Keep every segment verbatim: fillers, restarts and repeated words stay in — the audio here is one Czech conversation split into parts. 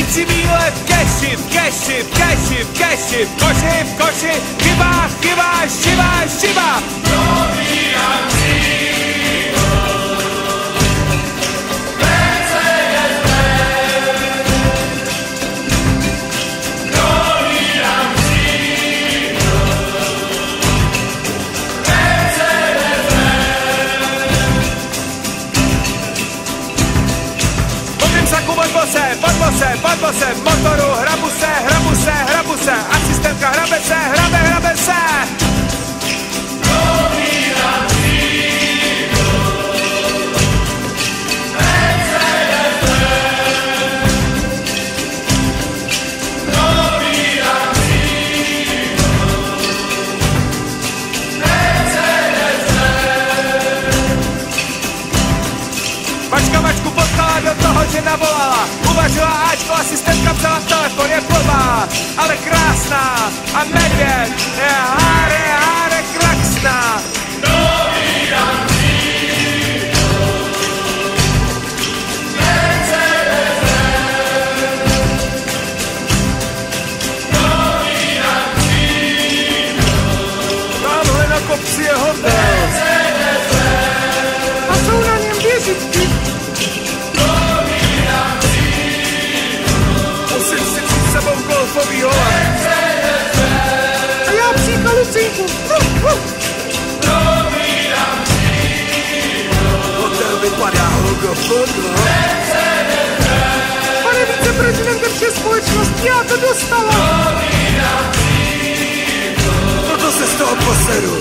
Lící bíle v keši, v keši, v keši, v keši, v koši, v koši, chyba, chyba, šiva, šiva. Podbo se, podbo se, v motoru, hrabu se, hrabu se, hrabu se, asistentka hrabe se, hrabe, hrabe se. Mačka mačku potkala do toho, že navolala. Uvažila Ačko, asistentka vzala telefon, je blbá, ale krásná. A medvěd je háre, háre kraksná. Tamhle na kopci je hotel. A jsou na něm věžičky. Golfový hole. A já psíka Lucinku. Uh, uh. Hotel vypadá logofono. Pane viceprezidente, vše společnosti, já to dostala. No to se z toho poseru.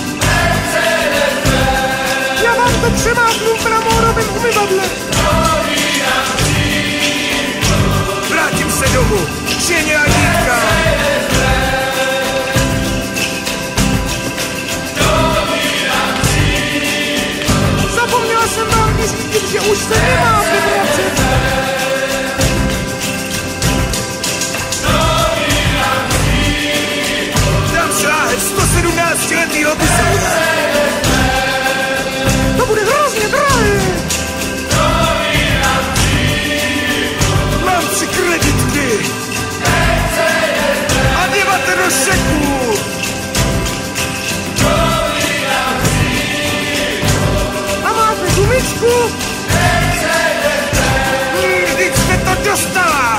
Já vám to přemáknu v bramórovém umyvadle. Vrátím se domů. Ženě a dítka. Zapomněla jsem vám říct, že už se nemá vyvracet. Dám šláhev sto sedmnáctiletýho bisouna. To bude hrozně drahé. Mám tři kreditky. A devatero šeků! A máte gumičku? Vždyť jste to dostala!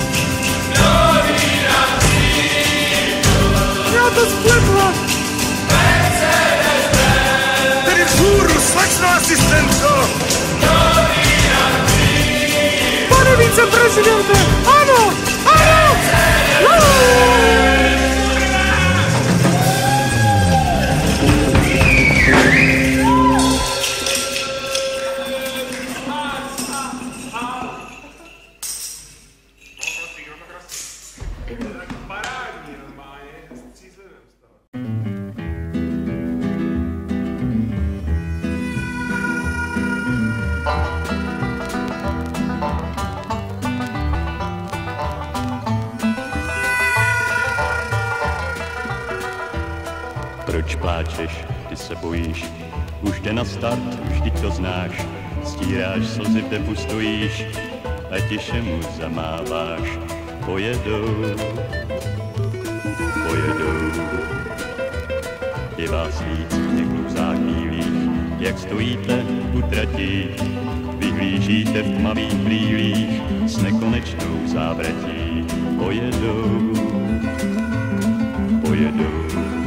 Já to spletla! Tedy vzhůru, slečno asistentko! Pane viceprezidente, ano! Ano! Proč pláčeš, ty se bojíš, už jde na start, vždyť to znáš, stíráš slzy, v depu stojíš a tiše mu zamáváš. Pojedou, pojedou, je vás víc v těch bluzách bílých, jak stojíte u trati, vyhlížíte v tmavých brýlích s nekonečnou závratí. Pojedou, pojedou.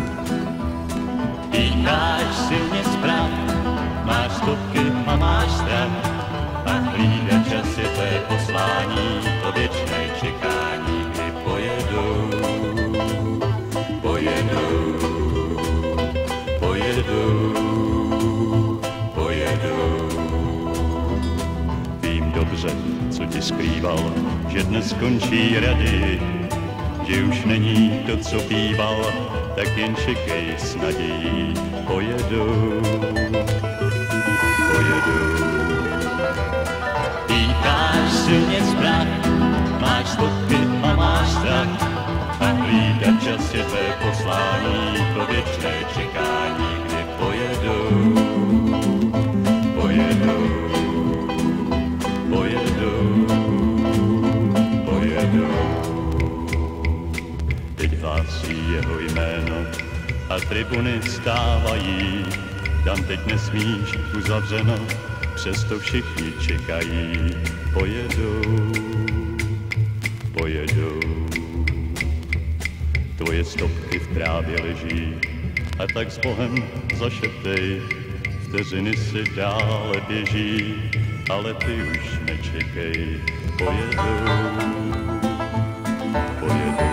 Dýcháš silně zpráv, máš stopky a máš strach a hlídač je tvé poslání, to věčné čekání, kdy pojedou, pojedou, pojedou, pojedou. Vím dobře, co ti skrýval, že dnes skončí rady, že už není to, co býval, tak jen čekej s nadějí. Pojedou, pojedou. Dýcháš silně strach, máš stopky a máš strach a hlídat čas je tvé poslání, to věčné čekání, kdy pojedou, pojedou, pojedou, pojedou. tribuny stávají, tam teď nesmíš uzavřeno, přesto všichni čekají. Pojedou, pojedou, tvoje stopky v trávě leží, a tak s Bohem zašeptej, vteřiny si dále běží, ale ty už nečekej. Pojedou, pojedou.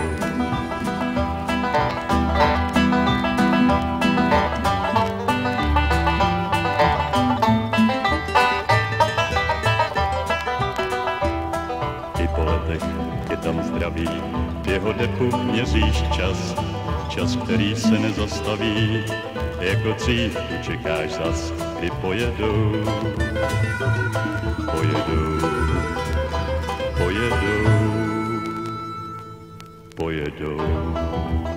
I po letech je tam zdraví, v jeho depu měříš čas, čas, který se nezastaví, jako dřív čekáš zas, kdy pojedou, pojedou, pojedou, pojedou.